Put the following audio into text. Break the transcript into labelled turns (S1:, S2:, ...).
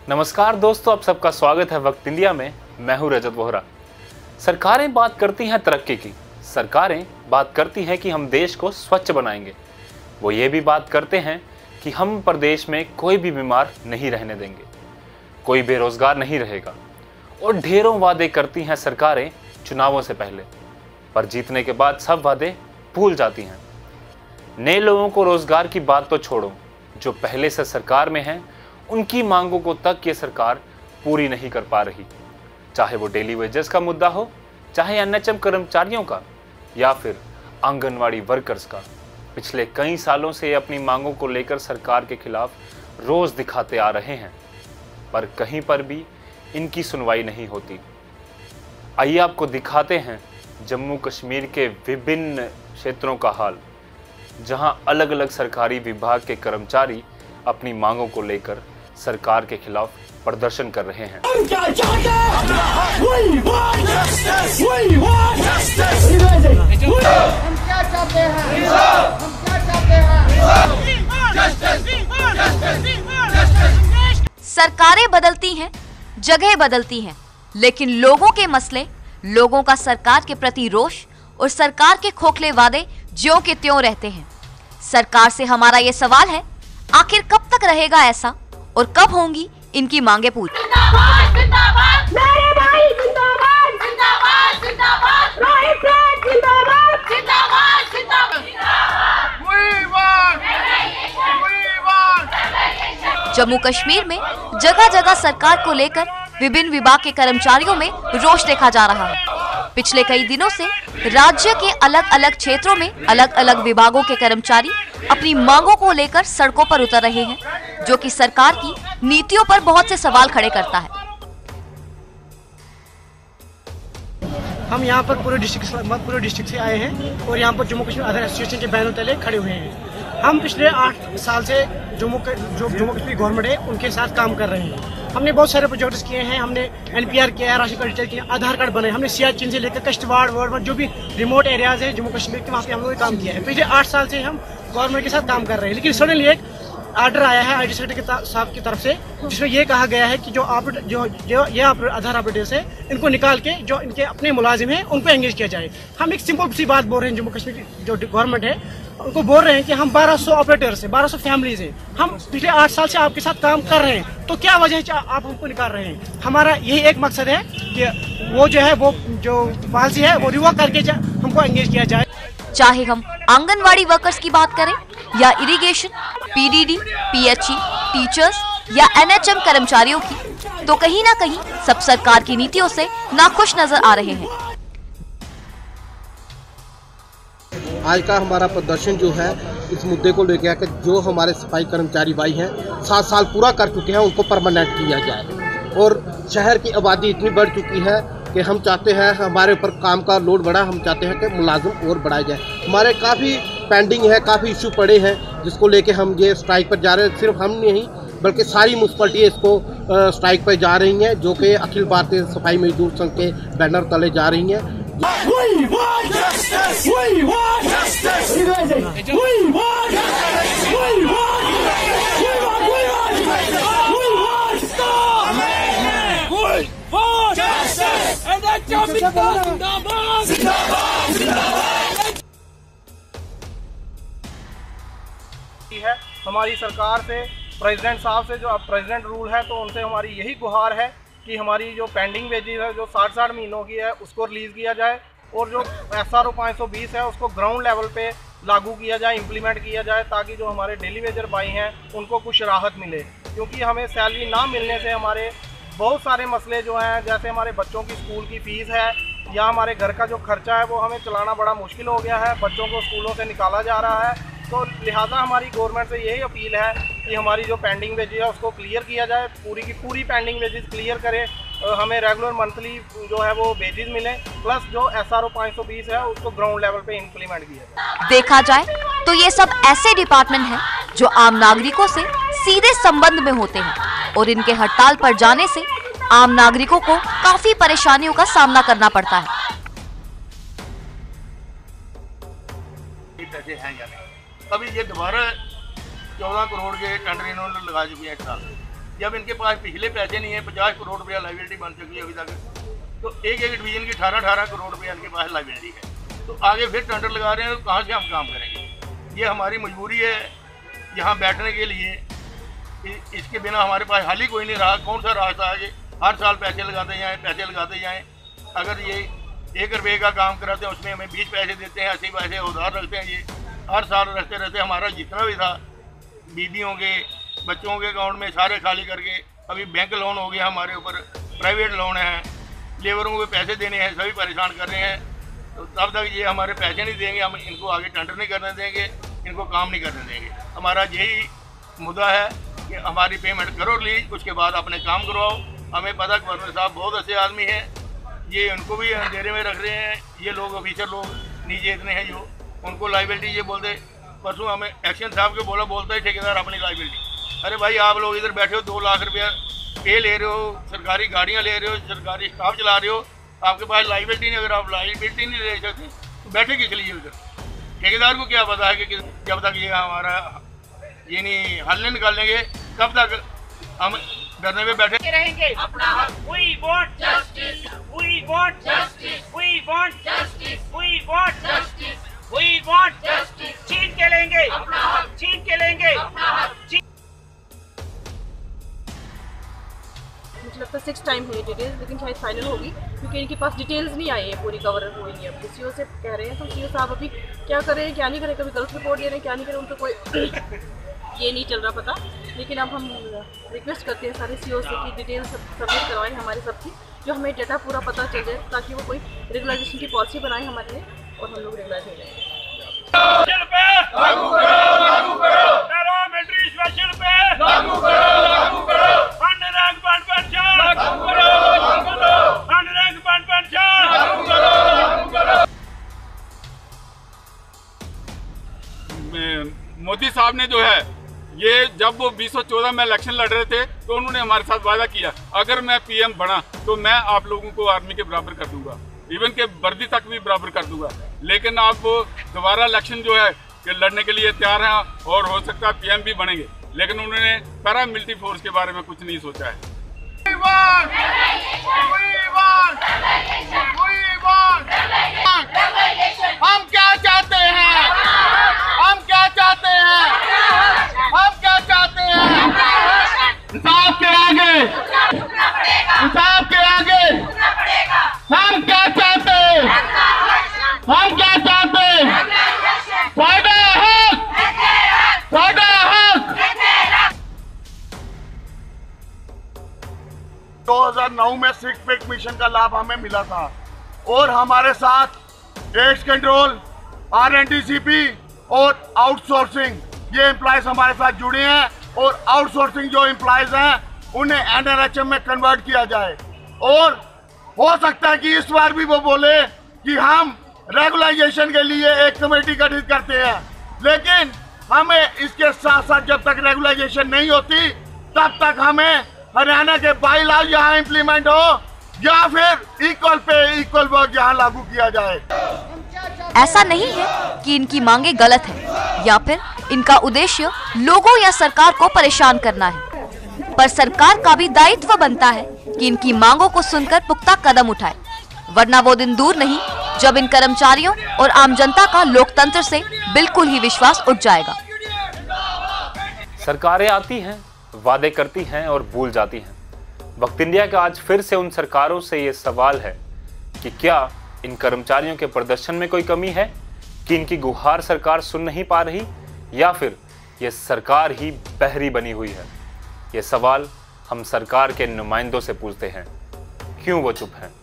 S1: नमस्कार दोस्तों, आप सबका स्वागत है वक्त इंडिया में। मैं हूं रजत वोहरा। सरकारें बात करती हैं तरक्की की, सरकारें बात करती हैं कि हम देश को स्वच्छ बनाएंगे। वो ये भी बात करते हैं कि हम प्रदेश में कोई भी बीमार नहीं रहने देंगे, कोई बेरोजगार नहीं रहेगा, और ढेरों वादे करती हैं सरकारें चुनावों से पहले, पर जीतने के बाद सब वादे भूल जाती हैं। नए लोगों को रोजगार की बात तो छोड़ो, जो पहले से सरकार में हैं उनकी मांगों को तक ये सरकार पूरी नहीं कर पा रही। चाहे वो डेली वेजेस का मुद्दा हो, चाहे एनएचएम कर्मचारियों का, या फिर आंगनवाड़ी वर्कर्स का। पिछले कई सालों से ये अपनी मांगों को लेकर सरकार के खिलाफ रोज दिखाते आ रहे हैं, पर कहीं पर भी इनकी सुनवाई नहीं होती। आइए आपको दिखाते हैं जम्मू कश्मीर के विभिन्न क्षेत्रों का हाल, जहां अलग अलग सरकारी विभाग के कर्मचारी अपनी मांगों को लेकर सरकार के खिलाफ प्रदर्शन कर रहे हैं।
S2: सरकारें बदलती हैं, जगह बदलती हैं, लेकिन लोगों के मसले, लोगों का सरकार के प्रति रोष और सरकार के खोखले वादे ज्यों के त्यों रहते हैं। सरकार से हमारा ये सवाल है, आखिर कब तक रहेगा ऐसा और कब होंगी इनकी मांगे पूरी?
S3: जिंदाबाद, जिंदाबाद, मेरे भाई जिंदाबाद, जिंदाबाद, जिंदाबाद, रोहित जिंदाबाद, जिंदाबाद, जिंदाबाद,
S2: जम्मू कश्मीर में जगह जगह सरकार को लेकर विभिन्न विभाग के कर्मचारियों में रोष देखा जा रहा है। पिछले कई दिनों से राज्य के अलग अलग क्षेत्रों में अलग अलग विभागों के कर्मचारी अपनी मांगों को लेकर सड़कों पर उतर रहे हैं, जो कि सरकार की नीतियों पर बहुत से सवाल खड़े करता है।
S4: हम यहाँ पर पूरे डिस्ट्रिक्ट से आए हैं और यहाँ पर जम्मू कश्मीर आधार एसोसिएशन के बैनर तले खड़े हुए हैं। हम पिछले 8 साल से जम्मू कश्मीर गवर्नमेंट है उनके साथ काम कर रहे हैं। हमने बहुत सारे प्रोजेक्ट्स किए हैं, हमने एनपीआर किया है, राशन कार्ड रिचार्ज किया, आधार कार्ड बनाए, हमने सियाचिन से लेकर कश्तवाड़ वर्ड जो भी रिमोट एरियाज है जम्मू कश्मीर के, वहाँ पे हम लोगों ने काम किया है। पिछले 8 साल से हम गवर्नमेंट के साथ काम कर रहे हैं, लेकिन सडनली एक आर्डर आया है आईटी सेक्रेटरी साहब की तरफ से, जिसमें ये कहा गया है कि जो आधार ऑपरेटर्स है इनको निकाल के जो इनके अपने मुलाजिम हैं उनको एंगेज किया जाए। हम एक सिंपल सी बात बोल रहे हैं, जम्मू कश्मीर जो गवर्नमेंट है उनको बोल रहे हैं कि हम 1200 ऑपरेटर्स हैं, 1200 फैमिलीज हैं, हम पिछले 8 साल से आपके साथ काम कर रहे हैं, तो क्या वजह है आप हमको निकाल रहे हैं? हमारा यही एक मकसद है कि वो जो पॉलिसी है वो रिवॉक करके हमको एंगेज किया जाए।
S2: चाहे हम आंगनवाड़ी वर्कर्स की बात करें या इरिगेशन, पीडीडी, पीएचई, टीचर्स या एनएचएम कर्मचारियों की, तो कहीं ना कहीं सब सरकार की नीतियों से नाखुश नजर आ रहे हैं।
S5: आज का हमारा प्रदर्शन जो है इस मुद्दे को लेकर कि जो हमारे सफाई कर्मचारी भाई हैं 7 साल पूरा कर चुके हैं, उनको परमानेंट किया जाए। और शहर की आबादी इतनी बढ़ चुकी है कि हम चाहते हैं, हमारे ऊपर काम का लोड बढ़ा, हम चाहते हैं कि मुलाजिम और बढ़ाया जाए। हमारे काफ़ी पेंडिंग है, काफ़ी इशू पड़े हैं जिसको लेके हम ये स्ट्राइक पर जा रहे हैं। सिर्फ हम नहीं बल्कि सारी म्यूनसिपलिटी इसको स्ट्राइक पर जा रही हैं, जो कि अखिल भारतीय सफाई मजदूर संघ के बैनर तले जा रही हैं।
S6: है हमारी सरकार से, प्रेसिडेंट साहब से, जो अब प्रेसिडेंट रूल है, तो उनसे हमारी यही गुहार है कि हमारी जो पेंडिंग वेजेस है जो 60 महीनों की है उसको रिलीज़ किया जाए, और जो SRO 520 है उसको ग्राउंड लेवल पे लागू किया जाए, इम्प्लीमेंट किया जाए, ताकि जो हमारे डेली वेजर भाई हैं उनको कुछ राहत मिले। क्योंकि हमें सैलरी ना मिलने से हमारे बहुत सारे मसले जो हैं, जैसे हमारे बच्चों की स्कूल की फ़ीस है या हमारे घर का जो खर्चा है वो हमें चलाना बड़ा मुश्किल हो गया है, बच्चों को स्कूलों से निकाला जा रहा है। तो लिहाजा हमारी गवर्नमेंट से यही अपील है कि हमारी जो पेंडिंग वेजेस है उसको क्लियर किया जाए, पूरी की पूरी पेंडिंग वेजेस क्लियर करें, हमें रेगुलर मंथली जो है वो वेजेस मिले, प्लस जो SRO 520 है उसको ग्राउंड लेवल पे इम्प्लीमेंट किया जाए।
S2: देखा जाए तो ये सब ऐसे डिपार्टमेंट हैं जो आम नागरिकों से सीधे संबंध में होते हैं, और इनके हड़ताल पर जाने से आम नागरिकों को काफी परेशानियों का सामना करना पड़ता है।
S7: अभी ये दोबारा 14 करोड़ के टेंडर इन्होंने लगा चुके हैं 1 साल। जब इनके पास पिछले पैसे नहीं है, 50 करोड़ रुपया लाइबिलिटी बन चुकी है अभी तक, तो एक एक डिवीजन की 18-18 करोड़ रुपया इनके पास लाइबिलिटी है। तो आगे फिर टेंडर लगा रहे हैं, तो कहाँ से हम काम करेंगे? ये हमारी मजबूरी है यहाँ बैठने के लिए। इसके बिना हमारे पास हाल ही कोई नहीं रहा। कौन सा रास्ता है? ये हर साल पैसे लगाते जाएँ। अगर ये 1 रुपये का काम कराते हैं उसमें हमें 20 पैसे देते हैं, 80 पैसे उधार रखते हैं। ये हर साल रखते रहते हमारा जितना भी था बीबियों के बच्चों के अकाउंट में सारे खाली करके, अभी बैंक लोन हो गया हमारे ऊपर, प्राइवेट लोन है, लेबरों को पैसे देने हैं, सभी परेशान कर रहे हैं। तो तब तक ये हमारे पैसे नहीं देंगे, हम इनको आगे टेंडर नहीं करने देंगे, इनको काम नहीं करने देंगे। हमारा यही मुद्दा है कि हमारी पेमेंट करो रिलीज, उसके बाद अपने काम करवाओ। हमें पता गवर्नर साहब बहुत अच्छे आदमी हैं, ये उनको भी अंधेरे में रख रहे हैं। ये लोग ऑफिसर लोग नीचे इतने हैं जो उनको लाइबिलिटी ये बोलते। परसों हमें एक्शन साहब के बोलता है ठेकेदार अपनी लाइबिलिटी। अरे भाई आप लोग इधर बैठे हो, 2 लाख रुपया पे ले रहे हो, सरकारी गाड़ियाँ ले रहे हो, सरकारी स्टाफ चला रहे हो, आपके पास लाइबिलिटी नहीं। अगर आप लाइबिलिटी नहीं ले सकते तो बैठे किस लिए उधर? ठेकेदार को क्या पता है कि जब तक ये हमारा ये नहीं हल नहीं निकालेंगे तब तक हम धरने पे बैठे
S3: रहेंगे। We want justice. We want justice. We want justice. We want justice. We want justice. छीन के लेंगे, छीन के लेंगे।
S8: मुझे लगता है 6 टाइम है डिटेल्स, लेकिन शायद फाइनल होगी क्योंकि इनके पास डिटेल्स नहीं आई है, पूरी कवर हुई नहीं है। सीओ से कह रहे हैं, तो सीओ साहब अभी क्या कर रहे हैं क्या नहीं करें, कभी गलत रिपोर्ट दे रहे हैं क्या नहीं करें, उनको कोई ये नहीं चल रहा पता। लेकिन अब हम रिक्वेस्ट करते हैं सारे सीओ से कि डिटेल्स सबमिट करवाएं हमारे सबकी, जो हमें डेटा पूरा पता चल जाए, ताकि वो कोई रेगुलाइजेशन की पॉलिसी बनाए हमारे लिए और हम लोग रेगुलाइज हो जाएंगे।
S9: मोदी साहब ने जो है ये जब वो 2014 में इलेक्शन लड़ रहे थे तो उन्होंने हमारे साथ वादा किया, अगर मैं पीएम बना तो मैं आप लोगों को आर्मी के बराबर कर दूंगा, इवन के वर्दी तक भी बराबर कर दूंगा। लेकिन आप वो दोबारा इलेक्शन जो है कि लड़ने के लिए तैयार हैं और हो सकता है पीएम भी बनेंगे, लेकिन उन्होंने पैरामिलिट्री फोर्स के बारे में कुछ नहीं सोचा है।
S7: हम क्या चाहते हैं? हम क्या चाहते हैं? हम क्या चाहते हैं? इंसाफ के आगे, इंसाफ के आगे हम क्या चाहते हैं? हम क्या चाहते हैं? फायदा हक, फायदा हक। 2009 में 6 पैक मिशन का लाभ हमें मिला था और हमारे साथ एड्स कंट्रोल, RNDCP और आउटसोर्सिंग ये एम्प्लॉयज हमारे साथ जुड़े हैं और आउटसोर्सिंग जो एम्प्लॉयज हैं उन्हें NRHM में कन्वर्ट किया जाए। और हो सकता है कि इस बार भी वो बोले कि हम रेगुलाइजेशन के लिए एक कमेटी गठित करते हैं, लेकिन हमें इसके साथ साथ जब तक रेगुलाइजेशन नहीं होती तब तक हमें हरियाणा के बाई लॉ यहाँ इम्प्लीमेंट हो या फिर इक्वल पे इक्वल वर्क यहाँ लागू किया जाए।
S2: ऐसा नहीं है कि इनकी मांगे गलत है या फिर इनका उद्देश्य लोगों या सरकार को परेशान करना है, पर सरकार का भी दायित्व बनता है कि इनकी मांगों को सुनकर पुख्ता कदम उठाए, वरना वो दिन दूर नहीं जब इन कर्मचारियों और आम जनता का लोकतंत्र से बिल्कुल ही विश्वास उठ जाएगा।
S1: सरकारें आती हैं, वादे करती हैं और भूल जाती हैं। वक्त इंडिया का आज फिर से उन सरकारों से ये सवाल है कि क्या इन कर्मचारियों के प्रदर्शन में कोई कमी है, कि इनकी गुहार सरकार सुन नहीं पा रही, या फिर ये सरकार ही बहरी बनी हुई है। ये सवाल हम सरकार के नुमाइंदों से पूछते हैं, क्यों वो चुप हैं।